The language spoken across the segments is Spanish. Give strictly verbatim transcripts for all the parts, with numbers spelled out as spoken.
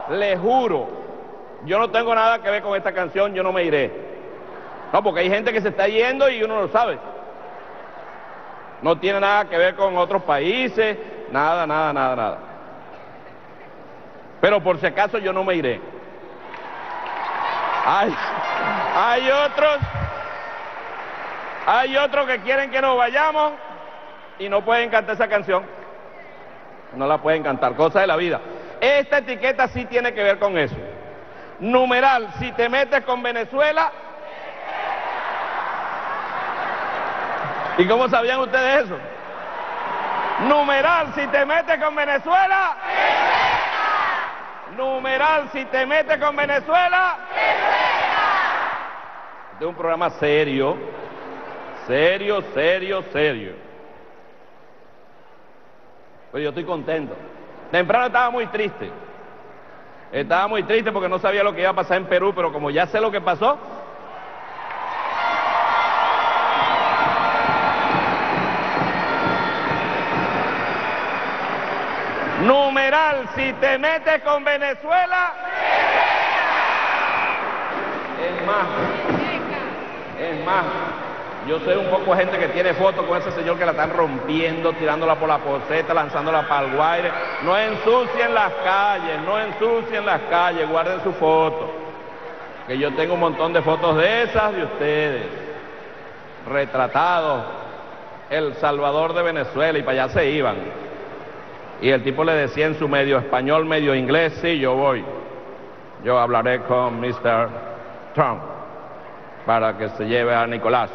Le juro, yo no tengo nada que ver con esta canción, yo no me iré. No, porque hay gente que se está yendo y uno lo sabe. No tiene nada que ver con otros países, nada, nada, nada, nada. Pero por si acaso yo no me iré. Hay, hay otros, hay otros que quieren que nos vayamos y no pueden cantar esa canción. No la pueden cantar, cosa de la vida. Esta etiqueta sí tiene que ver con eso. Numeral, si te metes con Venezuela. ¿Y cómo sabían ustedes eso? Numeral, si te metes con Venezuela. Numeral, si te metes con Venezuela. Este es un programa serio, serio, serio, serio. Pero yo estoy contento. Temprano estaba muy triste. Estaba muy triste porque no sabía lo que iba a pasar en Perú, pero como ya sé lo que pasó, numeral, si te metes con Venezuela. Es más, es más, yo sé un poco de gente que tiene fotos con ese señor que la están rompiendo, tirándola por la poseta, lanzándola para el guaire. No ensucien las calles, no ensucien las calles, guarden su foto. Que yo tengo un montón de fotos de esas de ustedes, retratados, El Salvador de Venezuela, y para allá se iban. Y el tipo le decía en su medio español, medio inglés, sí, yo voy. Yo hablaré con mister Trump para que se lleve a Nicolás.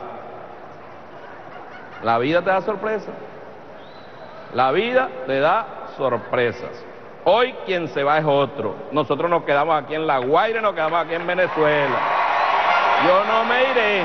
La vida te da sorpresas. La vida te da sorpresas. Hoy quien se va es otro. Nosotros nos quedamos aquí en La Guaira, nos quedamos aquí en Venezuela. Yo no me iré.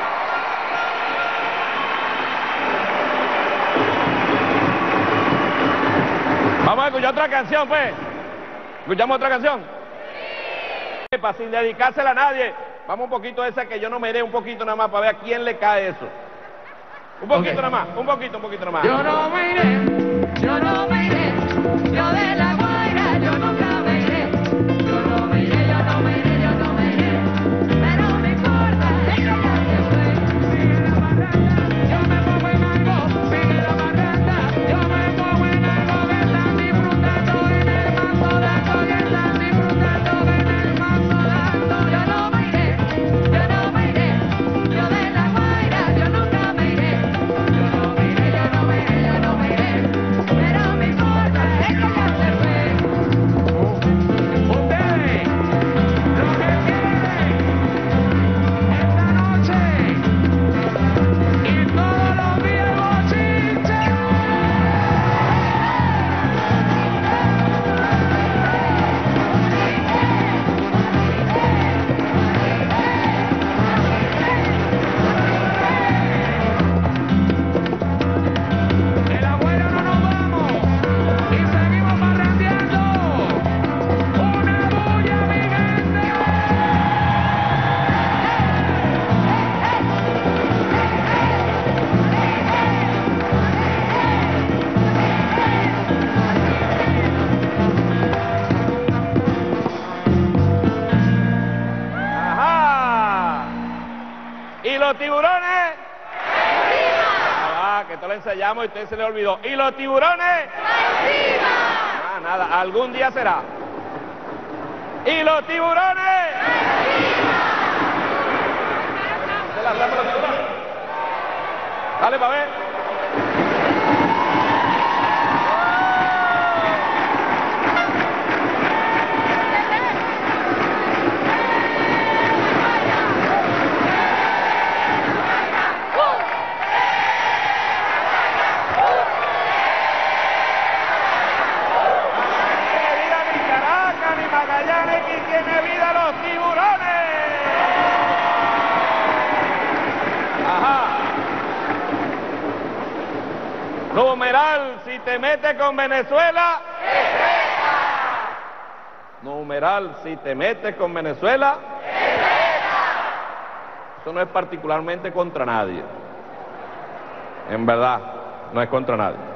Vamos a escuchar otra canción, pues. ¿Escuchamos otra canción? Sí. Para sin dedicársela a nadie. Vamos un poquito a esa que yo no me iré, un poquito nada más para ver a quién le cae eso. Un poquito okay. Nada más, un poquito, un poquito nada más. Yo no me iré, yo no me iré, yo de La Guaira, yo nunca me iré. Yo no me iré, yo no me iré, yo no me iré. Pero no me importa, es que ya se fue. Sigue la barranda, yo me pongo en algo. Sigue la barranda, yo me pongo en algo. Que están disfrutando en el manso dando, que están disfrutando en el manso dando. Yo no me iré, yo no me iré, yo de La Guaira, yo nunca me iré. ¿Y los tiburones? ¡Encima! Ah, que esto lo ensayamos y a usted se le olvidó. ¿Y los tiburones? ¡Encima! Ah, nada, algún día será. ¿Y los tiburones? ¡Encima! ¿Se las damos los tiburones? Dale, para ver. Numeral, si te metes con Venezuela. Numeral, si te metes con Venezuela. Eso no es particularmente contra nadie. En verdad, no es contra nadie.